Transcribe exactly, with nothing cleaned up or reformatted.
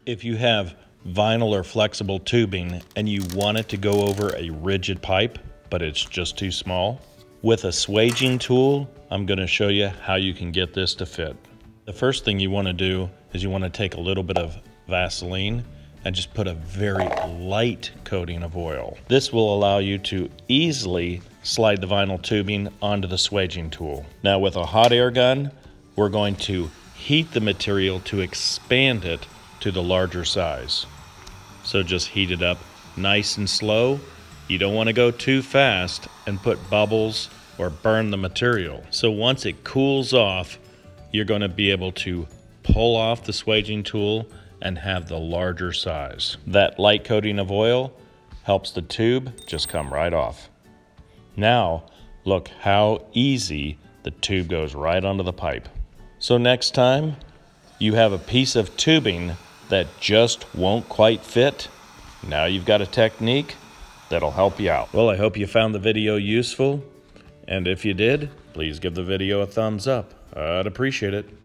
If you have vinyl or flexible tubing and you want it to go over a rigid pipe, but it's just too small, with a swaging tool, I'm going to show you how you can get this to fit. The first thing you want to do is you want to take a little bit of Vaseline and just put a very light coating of oil. This will allow you to easily slide the vinyl tubing onto the swaging tool. Now with a hot air gun, we're going to heat the material to expand it to the larger size. So just heat it up nice and slow. You don't want to go too fast and put bubbles or burn the material. So once it cools off, you're going to be able to pull off the swaging tool and have the larger size. That light coating of oil helps the tube just come right off. Now, look how easy the tube goes right onto the pipe. So next time you have a piece of tubing that just won't quite fit, now you've got a technique that'll help you out. Well, I hope you found the video useful, and if you did, please give the video a thumbs up. I'd appreciate it.